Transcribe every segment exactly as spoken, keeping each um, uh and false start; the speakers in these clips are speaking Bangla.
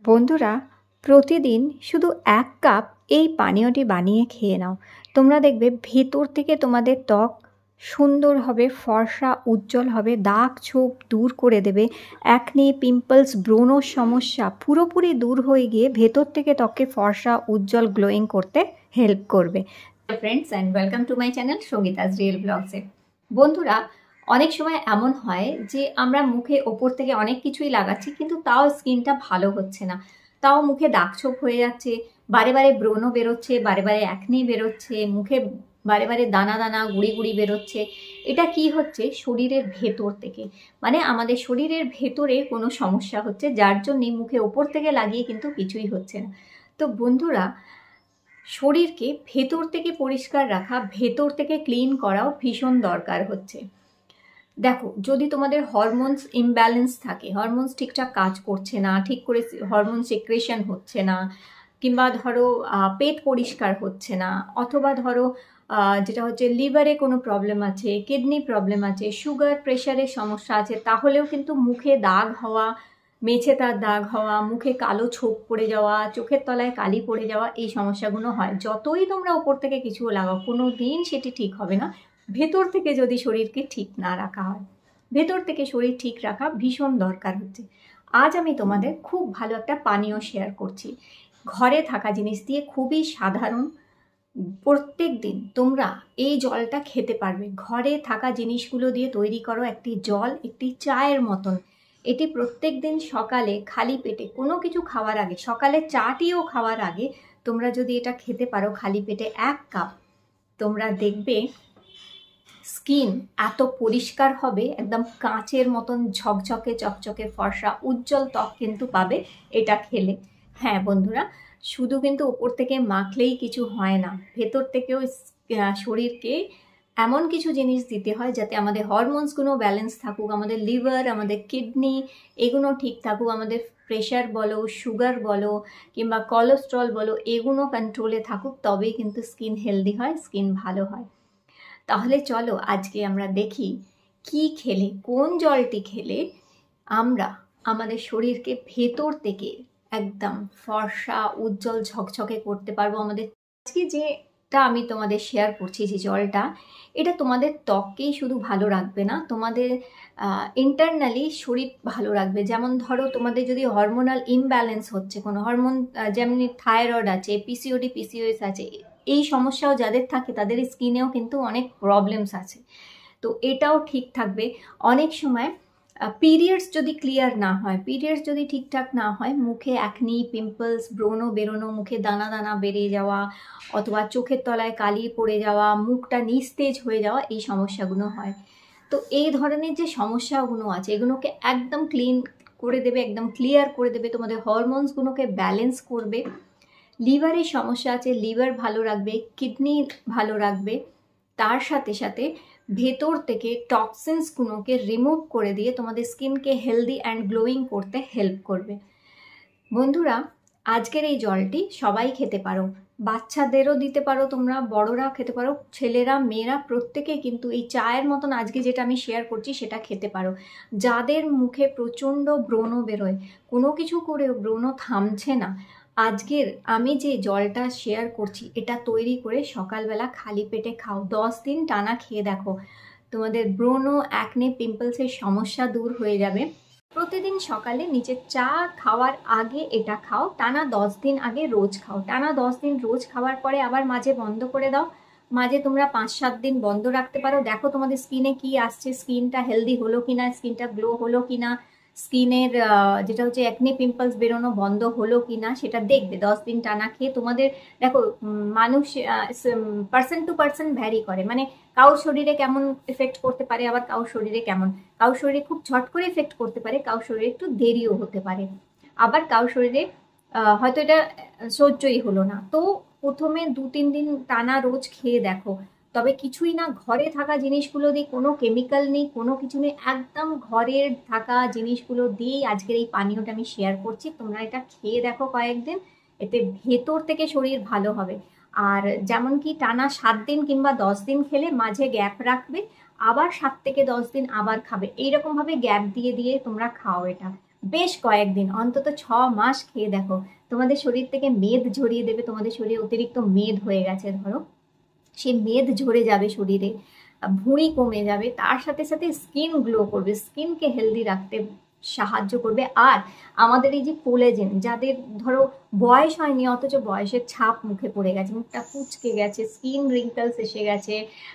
বন্ধুরা, প্রতিদিন শুধু এক কাপ এই পানীয়টি বানিয়ে খেয়ে নাও। তোমরা দেখবে ভেতর থেকে তোমাদের ত্বক সুন্দর হবে, ফর্সা উজ্জ্বল হবে, দাগ ছোপ দূর করে দেবে। অ্যাকনে, পিম্পলস, ব্রণর সমস্যা পুরোপুরি দূর হয়ে গিয়ে ভেতর থেকে ত্বককে ফর্সা উজ্জ্বল গ্লোয়িং করতে হেল্প করবে। Friends and welcome to my channel Sangeeta's real ব্লগসে। বন্ধুরা, অনেক সময় এমন হয় যে আমরা মুখে ওপর থেকে অনেক কিছুই লাগাচ্ছি, কিন্তু তাও স্কিনটা ভালো হচ্ছে না, তাও মুখে দাগছোপ হয়ে যাচ্ছে, বারে বারে ব্রণ বেরোচ্ছে, বারে বারে অ্যাকনে বেরোচ্ছে, মুখে বারে বারে দানা দানা গুড়ি গুড়ি বেরোচ্ছে। এটা কি হচ্ছে? শরীরের ভেতর থেকে, মানে আমাদের শরীরের ভেতরে কোনো সমস্যা হচ্ছে, যার জন্যে মুখে ওপর থেকে লাগিয়ে কিন্তু কিছুই হচ্ছে না। তো বন্ধুরা, শরীরকে ভেতর থেকে পরিষ্কার রাখা, ভেতর থেকে ক্লিন করাও ভীষণ দরকার হচ্ছে। দেখো, যদি তোমাদের হরমোনস ইমব্যালেন্স থাকে, হরমোনস ঠিকঠাক কাজ করছে না, ঠিক করে হরমোন সিক্রেশন হচ্ছে না, কিংবা ধরো পেট পরিষ্কার হচ্ছে না, অথবা ধরো যেটা হচ্ছে লিভারে কোনো প্রবলেম আছে, কিডনি প্রবলেম আছে, সুগার প্রেশারের সমস্যা আছে, তাহলেও কিন্তু মুখে দাগ হওয়া, মেছে তার দাগ হওয়া, মুখে কালো ছোপ পড়ে যাওয়া, চোখের তলায় কালি পড়ে যাওয়া, এই সমস্যাগুলো হয়। যতই তোমরা ওপর থেকে কিছু লাগাও, কোনো দিন সেটি ঠিক হবে না ভেতর থেকে যদি শরীরকে ঠিক না রাখা হয়। ভেতর থেকে শরীর ঠিক রাখা ভীষণ দরকার হচ্ছে। আজ আমি তোমাদের খুব ভালো একটা পানীয় শেয়ার করছি, ঘরে থাকা জিনিস দিয়ে, খুবই সাধারণ। প্রত্যেক দিন তোমরা এই জলটা খেতে পারবে। ঘরে থাকা জিনিসগুলো দিয়ে তৈরি করো একটি জল, একটি চায়ের মতন। এটি প্রত্যেক দিন সকালে খালি পেটে, কোনো কিছু খাওয়ার আগে, সকালে চাটিও খাওয়ার আগে তোমরা যদি এটা খেতে পারো খালি পেটে এক কাপ, তোমরা দেখবে স্কিন এত পরিষ্কার হবে, একদম কাঁচের মতন ঝকঝকে চকচকে ফর্সা উজ্জ্বল ত্বক কিন্তু পাবে এটা খেলে। হ্যাঁ বন্ধুরা, শুধু কিন্তু ওপর থেকে মাখলেই কিছু হয় না, ভেতর থেকেও শরীরকে এমন কিছু জিনিস দিতে হয় যাতে আমাদের হরমোনসগুলো ব্যালেন্স থাকুক, আমাদের লিভার, আমাদের কিডনি এগুলো ঠিক থাকুক, আমাদের প্রেশার বলো, সুগার বলো, কিংবা কোলেস্ট্রল বলো, এগুলো কন্ট্রোলে থাকুক, তবেই কিন্তু স্কিন হেলদি হয়, স্কিন ভালো হয়। তাহলে চলো আজকে আমরা দেখি কি খেলে, কোন জলটি খেলে আমরা আমাদের শরীরকে ভেতর থেকে একদম ফর্সা উজ্জ্বল ঝকঝকে করতে পারবো। আমাদের আজকে যেটা আমি তোমাদের শেয়ার করছি, যে জলটা, এটা তোমাদের ত্বককেই শুধু ভালো রাখবে না, তোমাদের ইন্টারনালি শরীর ভালো রাখবে। যেমন ধরো, তোমাদের যদি হরমোনাল ইমব্যালেন্স হচ্ছে, কোনো হরমোন, যেমন থাইরয়েড আছে, পিসিওডি পিসিওএস আছে, এই সমস্যাও যাদের থাকে তাদের স্কিনেও কিন্তু অনেক প্রবলেমস আছে, তো এটাও ঠিক থাকবে। অনেক সময় পিরিয়ডস যদি ক্লিয়ার না হয়, পিরিয়ডস যদি ঠিকঠাক না হয়, মুখে অ্যাকনি, পিম্পলস, ব্রণ বেরোনো, মুখে দানা দানা বেড়ে যাওয়া, অথবা চোখের তলায় কালি পড়ে যাওয়া, মুখটা নিস্তেজ হয়ে যাওয়া, এই সমস্যাগুলো হয়। তো এই ধরনের যে সমস্যাগুলো আছে, এগুলোকে একদম ক্লিন করে দেবে, একদম ক্লিয়ার করে দেবে, তোমাদের হরমোনসগুলোকে ব্যালেন্স করবে। লিভারের সমস্যা আছে, লিভার ভালো রাখবে, কিডনি ভালো রাখবে, তার সাথে সাথে ভেতর থেকে টক্সিনসগুলোকে রিমুভ করে দিয়ে তোমাদের স্কিনকে হেলদি অ্যান্ড গ্লোয়িং করতে হেল্প করবে। বন্ধুরা, আজকের এই জলটি সবাই খেতে পারো, বাচ্চাদেরও দিতে পারো, তোমরা বড়রা খেতে পারো, ছেলেরা মেয়েরা প্রত্যেকে কিন্তু এই চায়ের মতন আজকে যেটা আমি শেয়ার করছি সেটা খেতে পারো। যাদের মুখে প্রচণ্ড ব্রণ বেরোয়, কোনো কিছু করেও ব্রণ থামছে না, আজকের আমি যে জলটা শেয়ার করছি এটা তৈরি করে সকালবেলা খালি পেটে খাও, দশ দিন টানা খেয়ে দেখো, তোমাদের ব্রণ, অ্যাকনে, পিম্পলসের সমস্যা দূর হয়ে যাবে। প্রতিদিন সকালে নিজের চা খাওয়ার আগে এটা খাও, টানা দশ দিন আগে রোজ খাও, টানা দশ দিন রোজ খাওয়ার পরে আবার মাঝে বন্ধ করে দাও, মাঝে তোমরা পাঁচ সাত দিন বন্ধ রাখতে পারো। দেখো তোমাদের স্কিনে কি আসছে, স্কিনটা হেলদি হলো কিনা, স্কিনটা গ্লো হলো কিনা, স্কিনের যেটা হচ্ছে অ্যাকনে, পিম্পলস বেরোনো বন্ধ হলো কিনা, সেটা দেখবে দশ দিন টানা খেয়ে। তোমাদের দেখো, মানুষ পার্সন টু পার্সন ভ্যারি করে, মানে কারোর শরীরে কেমন এফেক্ট করতে পারে, আবার কারোর শরীরে কেমন, কারোর শরীরে খুব ঝট করে এফেক্ট করতে পারে, কারোর শরীরে একটু দেরিও হতে পারে, আবার কারোর শরীরে হয়তো এটা সহ্যই হলো না। তো প্রথমে দু তিন দিন টানা রোজ খেয়ে দেখো, তবে কিছুই না, ঘরে থাকা জিনিসগুলো দিয়ে, কোনো কেমিক্যাল নেই, কোনো কিছু নেই, একদম ঘরের থাকা জিনিসগুলো দিয়েই আজকের এই পানীয়টা আমি শেয়ার করছি। তোমরা এটা খেয়ে দেখো কয়েকদিন, এতে ভেতর থেকে শরীর ভালো হবে। আর যেমন কি টানা সাত দিন কিংবা দশ দিন খেলে মাঝে গ্যাপ রাখবে, আবার সাত থেকে দশ দিন আবার খাবে, এইরকমভাবে গ্যাপ দিয়ে দিয়ে তোমরা খাও। এটা বেশ কয়েকদিন, অন্তত ছ মাস খেয়ে দেখো, তোমাদের শরীর থেকে মেদ ঝরিয়ে দেবে। তোমাদের শরীরে অতিরিক্ত মেদ হয়ে গেছে ধরো, সেই মেদ ঝরে যাবে শরীরে, ভুঁড়ি কমে যাবে, তার সাথে সাথে স্কিন গ্লো করবে, স্কিনকে হেলদি রাখতে সাহায্য করবে। আর আমাদের এই যে কোলেজেন, যাদের ধরো বয়স হয়নি অথচ বয়সের ছাপ মুখে পড়ে গেছে, মুখটা কুচকে গেছে, স্কিন রিঙ্কলস এসে গেছে,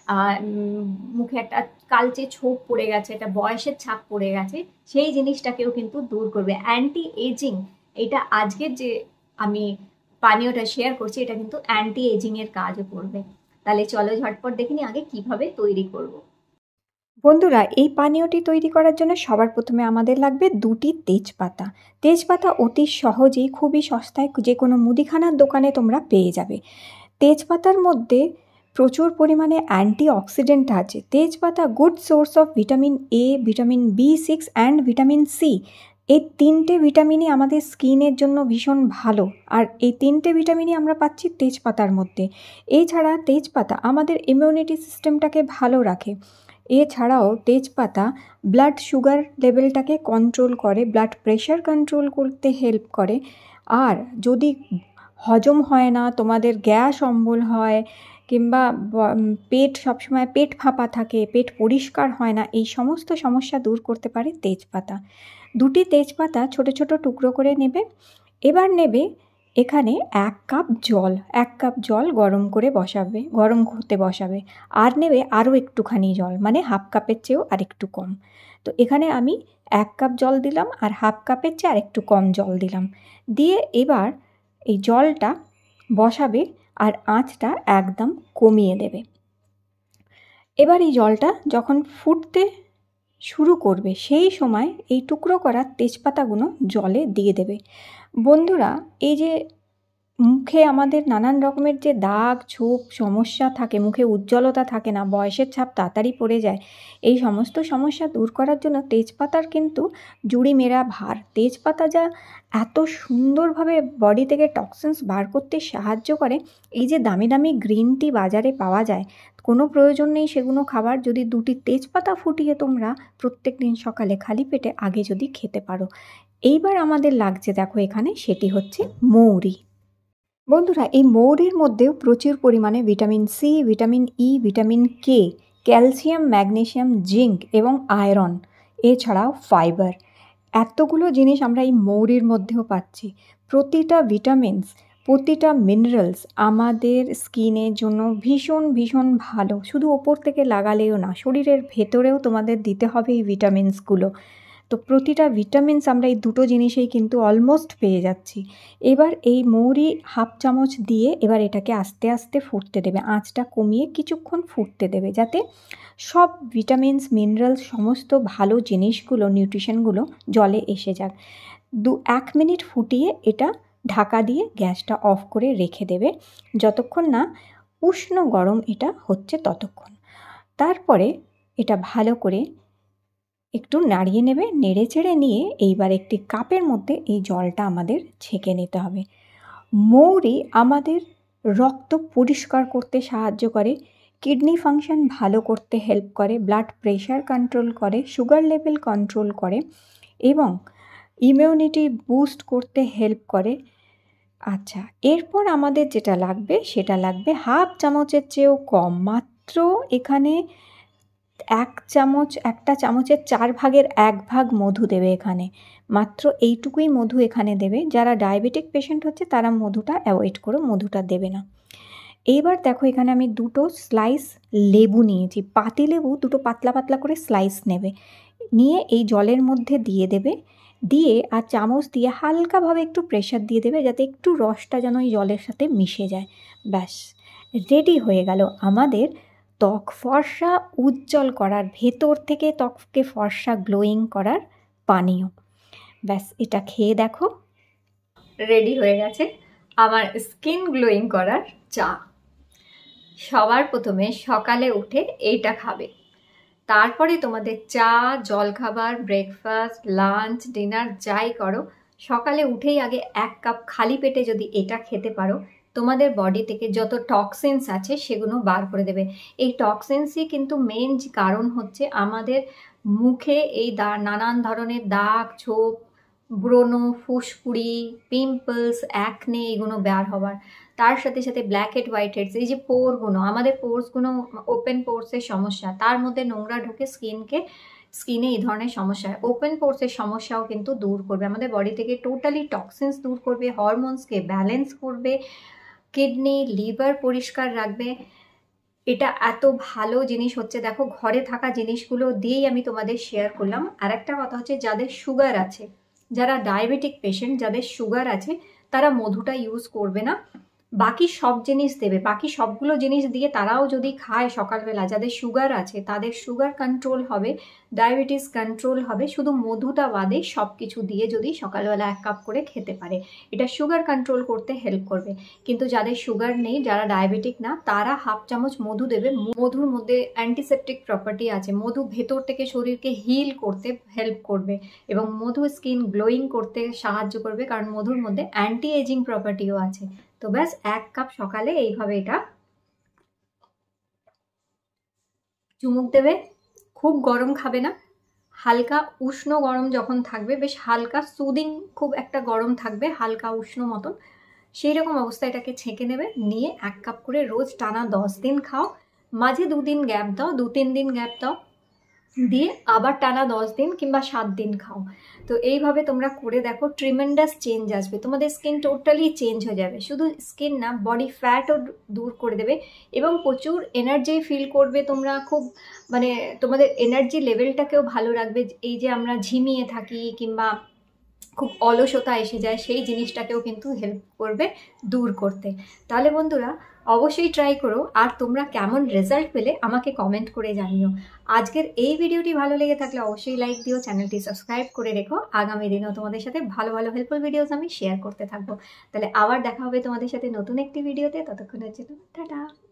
মুখে একটা কালচে ছোপ পড়ে গেছে, একটা বয়সের ছাপ পড়ে গেছে, সেই জিনিসটাকেও কিন্তু দূর করবে। অ্যান্টি এজিং, এটা আজকের যে আমি পানীয়টা শেয়ার করছি, এটা কিন্তু অ্যান্টি এজিং এর কাজও করবে। তাহলে চলো ঝটপট দেখে নি আগে কিভাবে তৈরি করব। বন্ধুরা, এই পানীয়টি তৈরি করার জন্য সবার প্রথমে আমাদের লাগবে দুটি তেজপাতা। তেজপাতা অতি সহজেই খুবই সস্তায় যে কোনো মুদিখানার দোকানে তোমরা পেয়ে যাবে। তেজপাতার মধ্যে প্রচুর পরিমাণে অ্যান্টিঅক্সিডেন্ট আছে। তেজপাতা good source of vitamin A, vitamin B six and vitamin C. এই তিনটে ভিটামিনই আমাদের স্কিনের জন্য ভীষণ ভালো, আর এই তিনটে ভিটামিনই আমরা পাচ্ছি তেজপাতার মধ্যে। এছাড়া তেজপাতা আমাদের ইমিউনিটি সিস্টেমটাকে ভালো রাখে। এছাড়াও তেজপাতা ব্লাড সুগার লেভেলটাকে কন্ট্রোল করে, ব্লাড প্রেশার কন্ট্রোল করতে হেল্প করে। আর যদি হজম হয় না, তোমাদের গ্যাস অম্বল হয়, কিংবা পেট সবসময় পেট ফাঁপা থাকে, পেট পরিষ্কার হয় না, এই সমস্ত সমস্যা দূর করতে পারে তেজপাতা। দুটি তেজপাতা ছোট ছোট টুকরো করে নেবে। এবার নেবে এখানে এক কাপ জল, এক কাপ জল গরম করে বসাবে, গরম করতে বসাবে। আর নেবে আরও একটুখানি জল, মানে হাফ কাপের চেয়েও আর একটু কম। তো এখানে আমি এক কাপ জল দিলাম, আর হাফ কাপের চেয়ে আর একটু কম জল দিলাম। দিয়ে এবার এই জলটা বসাবে, আর আঁচটা একদম কমিয়ে দেবে। এবার এই জলটা যখন ফুটতে শুরু করবে, সেই সময় এই টুকরো করা তেজপাতাগুলো জলে দিয়ে দেবে। বন্ধুরা, এই যে মুখে আমাদের নানান রকমের যে দাগ ছোপ সমস্যা থাকে, মুখে উজ্জ্বলতা থাকে না, বয়সের ছাপ তাড়াতাড়ি পড়ে যায়, এই সমস্ত সমস্যা দূর করার জন্য তেজপাতার কিন্তু জুড়ি মেরা ভার। তেজপাতা যা এত সুন্দরভাবে বডি থেকে টক্সিনস বার করতে সাহায্য করে, এই যে দামি দামি গ্রিন টি বাজারে পাওয়া যায়, কোনো প্রয়োজন নেই সেগুলো খাবার। যদি দুটি তেজপাতা ফুটিয়ে তোমরা প্রত্যেক দিন সকালে খালি পেটে আগে যদি খেতে পারো। এইবার আমাদের লাগছে দেখো এখানে, সেটি হচ্ছে মৌরি। বন্ধুরা, এই মৌরির মধ্যেও প্রচুর পরিমাণে vitamin C, vitamin E, vitamin K, calcium, magnesium, zinc এবং আয়রন, এছাড়াও ফাইবার, এতগুলো জিনিস আমরা এই মৌরির মধ্যেও পাচ্ছি। প্রতিটা ভিটামিনস, প্রতিটা মিনারেলস আমাদের স্কিনের জন্য ভীষণ ভীষণ ভালো। শুধু ওপর থেকে লাগালেও না, শরীরের ভেতরেও তোমাদের দিতে হবে এই ভিটামিনসগুলো। তো প্রতিটা ভিটামিনস আমরা এই দুটো জিনিসেই কিন্তু অলমোস্ট পেয়ে যাচ্ছি। এবার এই মৌরি হাফ চামচ দিয়ে এবার এটাকে আস্তে আস্তে ফুটতে দেবে, আঁচটা কমিয়ে কিছুক্ষণ ফুটতে দেবে, যাতে সব ভিটামিনস, মিনারেলস, সমস্ত ভালো জিনিসগুলো, নিউট্রিশনগুলো জলে এসে যাক। দু এক মিনিট ফুটিয়ে এটা ঢাকা দিয়ে গ্যাসটা অফ করে রেখে দেবে, যতক্ষণ না উষ্ণ গরম এটা হচ্ছে ততক্ষণ। তারপরে এটা ভালো করে একটু নাড়িয়ে নেবে, নেড়ে চেড়ে নিয়ে এইবার একটি কাপের মধ্যে এই জলটা আমাদের ছেঁকে নিতে হবে। মৌরি আমাদের রক্ত পরিষ্কার করতে সাহায্য করে, কিডনি ফাংশন ভালো করতে হেল্প করে, ব্লাড প্রেশার কন্ট্রোল করে, সুগার লেভেল কন্ট্রোল করে এবং ইমিউনিটি বুস্ট করতে হেল্প করে। আচ্ছা, এরপর আমাদের যেটা লাগবে সেটা লাগবে হাফ চামচের চেয়েও কম, মাত্র এখানে এক চামচ, একটা চামচের চার ভাগের এক ভাগ মধু দেবে এখানে, মাত্র এইটুকুই মধু এখানে দেবে। যারা ডায়াবেটিক পেশেন্ট হচ্ছে তারা মধুটা অ্যাভয়েড করো, মধুটা দেবে না। এইবার দেখো এখানে আমি দুটো স্লাইস লেবু নিয়েছি, পাতি লেবু দুটো পাতলা পাতলা করে স্লাইস নেবে, নিয়ে এই জলের মধ্যে দিয়ে দেবে, দিয়ে আর চামচ দিয়ে হালকাভাবে একটু প্রেশার দিয়ে দেবে, যাতে একটু রসটা যেন এই জলের সাথে মিশে যায়। ব্যাস, রেডি হয়ে গেল আমাদের ত্বক ফর্সা উজ্জ্বল করার, ভেতর থেকে ত্বককে ফর্সা গ্লোয়িং করার পানীয়। ব্যাস, এটা খেয়ে দেখো, রেডি হয়ে গেছে আমার স্কিন গ্লোয়িং করার চা। সবার প্রথমে সকালে উঠে এইটা খাবে, তারপরে তোমাদের চা, জলখাবার, ব্রেকফাস্ট, লাঞ্চ, ডিনার যাই করো, সকালে উঠেই আগে এক কাপ খালি পেটে যদি এটা খেতে পারো, তোমাদের বডি থেকে যত টক্সিনস আছে সেগুলো বার করে দেবে। এই টক্সিনসই কিন্তু মেন কারণ হচ্ছে আমাদের মুখে এই নানান ধরনের দাগ ছোপ, ব্রণ, ফুসকুড়ি, পিম্পলস, অ্যাকনে এগুলো বের হবার, তার সাথে সাথে ব্ল্যাক হেড, হোয়াইট হেডস, এই যে পোরগুলো, আমাদের পোর্সগুলো ওপেন পোর্সের সমস্যা, তার মধ্যে নোংরা ঢুকে স্কিনকে স্কিনে এই ধরনের সমস্যা হয়। ওপেন পোর্সের সমস্যাও কিন্তু দূর করবে, আমাদের বডি থেকে টোটালি টক্সিনস দূর করবে, হরমোনসকে ব্যালেন্স করবে, কিডনি লিভার পরিষ্কার রাখবে। এটা এত ভালো জিনিস হচ্ছে, দেখো ঘরে থাকা জিনিসগুলো দিয়েই আমি তোমাদের শেয়ার করলাম। আর একটা কথা হচ্ছে, যাদের সুগার আছে, যারা ডায়াবেটিক পেশেন্ট, যাদের সুগার আছে, তারা মধুটা ইউজ করবে না, বাকি সব জিনিস দেবে। বাকি সবগুলো জিনিস দিয়ে তারাও যদি খায় সকালবেলা, যাদের সুগার আছে তাদের সুগার কন্ট্রোল হবে, ডায়াবেটিস কন্ট্রোল হবে, শুধু মধুটা বাদে সব কিছু দিয়ে যদি সকালবেলা এক কাপ করে খেতে পারে, এটা সুগার কন্ট্রোল করতে হেল্প করবে। কিন্তু যাদের সুগার নেই, যারা ডায়াবেটিক না, তারা হাফ চামচ মধু দেবে। মধুর মধ্যে অ্যান্টিসেপটিক প্রপার্টি আছে, মধু ভেতর থেকে শরীরকে হিল করতে হেল্প করবে এবং মধু স্কিন গ্লোয়িং করতে সাহায্য করবে, কারণ মধুর মধ্যে অ্যান্টি এজিং প্রপার্টিও আছে। তো ব্যাস এক কাপ সকালে এইভাবে এটা চুমুক দেবে। খুব গরম খাবে না, হালকা উষ্ণ গরম যখন থাকবে, বেশ হালকা সুদিং, খুব একটা গরম থাকবে, হালকা উষ্ণ মতন, সেই রকম অবস্থায় এটাকে ছেঁকে নেবে, নিয়ে এক কাপ করে রোজ টানা দশ দিন খাও, মাঝে দুদিন গ্যাপ দাও, দু তিন দিন গ্যাপ দাও, দিয়ে আবার টানা দশ দিন কিংবা সাত দিন খাও। তো এইভাবে তোমরা করে দেখো, ট্রিমেন্ডাস চেঞ্জ আসবে, তোমাদের স্কিন টোটালি চেঞ্জ হয়ে যাবে। শুধু স্কিন না, বডি ফ্যাটও দূর করে দেবে এবং প্রচুর এনার্জি ফিল করবে তোমরা, খুব মানে তোমাদের এনার্জি লেভেলটাকেও ভালো রাখবে। এই যে আমরা ঝিমিয়ে থাকি কিংবা খুব অলসতা এসে যায়, সেই জিনিসটাকেও কিন্তু হেল্প করবে দূর করতে। তাহলে বন্ধুরা অবশ্যই ট্রাই করো, আর তোমরা কেমন রেজাল্ট পেলে আমাকে কমেন্ট করে জানিও। আজকের এই ভিডিওটি ভালো লেগে থাকলে অবশ্যই লাইক দিও, চ্যানেলটি সাবস্ক্রাইব করে রেখো, আগামী দিনেও তোমাদের সাথে ভালো ভালো হেল্পফুল ভিডিওস আমি শেয়ার করতে থাকবো। তাহলে আবার দেখা হবে তোমাদের সাথে নতুন একটি ভিডিওতে, ততক্ষণের জন্য টাটা।